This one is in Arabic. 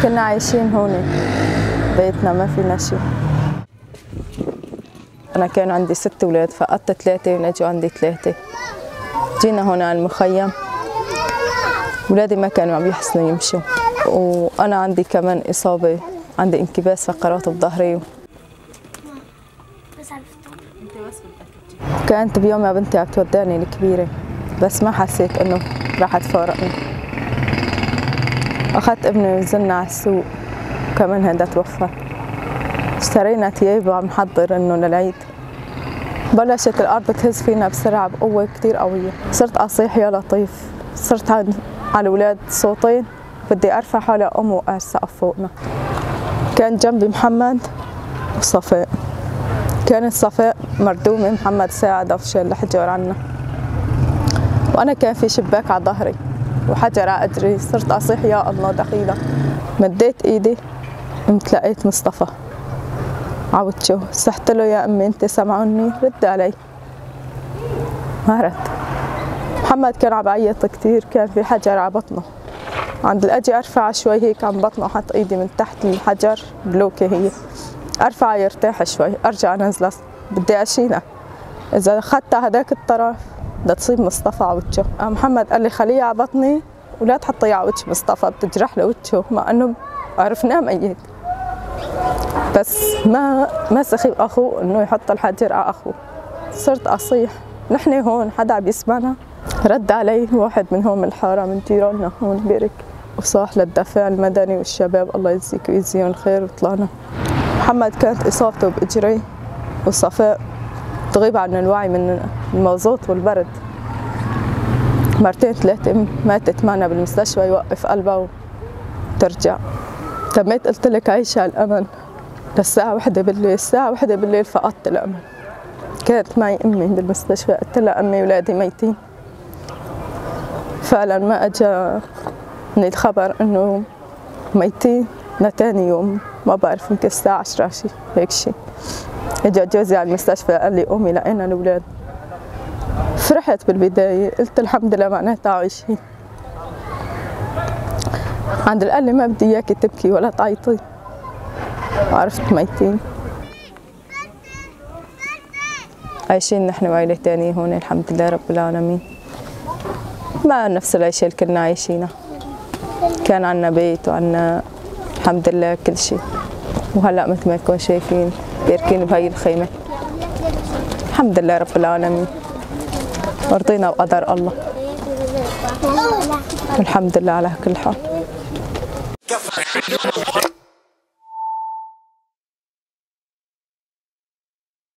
كنا عايشين هون بيتنا ما فينا شيء. أنا كان عندي 6 أولاد، فقدت 3 ونجوا عندي 3. جينا هون على المخيم، أولادي ما كانوا عم يحسنوا يمشوا، وأنا عندي كمان إصابة، عندي انكباس فقرات بظهري. كانت بيوم يا بنتي عم تودعني الكبيرة، بس ما حسيت إنه راح تفارقني. أخذت ابني ونزلنا على السوق، وكمان هذا توفى. اشترينا ثياب وعم نحضر إنه للعيد. بلشت الأرض تهز فينا بسرعة بقوة كتير قوية، صرت أصيح يا لطيف، صرت على الأولاد صوتين، بدي أرفع حالي أقوم وقعت سقف فوقنا. كان جنبي محمد وصفاء، كانت صفاء مردومة، محمد ساعدها وشال الحجر عنا، وأنا كان في شباك على ظهري وحجر على قدري. صرت أصيح يا الله دخيلة. مديت إيدي قمت لقيت مصطفى عودته، صحت له يا أمي أنت سمعوني؟ رد علي، ما رد. محمد كان عم يعيط كثير، كان في حجر على بطنه. عند الأجي أرفع شوي هيك عن بطنه، حط إيدي من تحت الحجر بلوكي، هي أرفع يرتاح شوي، أرجع أنزله بدي أشيلها. إذا أخذتها هداك الطرف بدها تصيب مصطفى على وجهه. محمد قال لي خليها على بطني ولا تحطيها على وجه مصطفى، بتجرح له وجهه، مع إنه عرفناه ميت. بس ما سخي أخوه إنه يحط الحجر على أخوه. صرت أصيح، نحن هون حدا عم يسمعنا؟ رد علي واحد من هون من الحارة من جيراننا هون بيرك، وصاح للدفاع المدني والشباب الله يجزيك ويجزيهم خير، وطلعنا. محمد كانت إصابته بإجريه، وصفاء تغيب عن الوعي من الموزوط والبرد. 2 3 ماتت معنا بالمستشفى، يوقف قلبها وترجع. تميت قلت لك عيش على الأمل للساعة 1 بالليل، الساعة 1 بالليل فقدت الأمل. كانت معي أمي بالمستشفى، قلت لها أمي ولادي ميتين. فعلا ما أجاني الخبر إنه ميتين لتاني يوم، ما بعرف يمكن الساعة 10 شي هيك شي. اجى جوزي على المستشفى قال لي قومي لقينا الأولاد. فرحت بالبداية، قلت الحمد لله معناتها عايشين. عند قال لي ما بدي إياكي تبكي ولا تعيطي، وعرفت ميتين. عايشين نحن وعيلة تانية هون الحمد لله رب العالمين، ما نفس العيشة اللي كنا عايشينها. كان عنا بيت وعنا الحمد لله كل شيء، وهلا مثل ما تكون شايفين باركين بهي الخيمة. الحمد لله رب العالمين، ورضينا بقدر الله، والحمد لله على كل حال.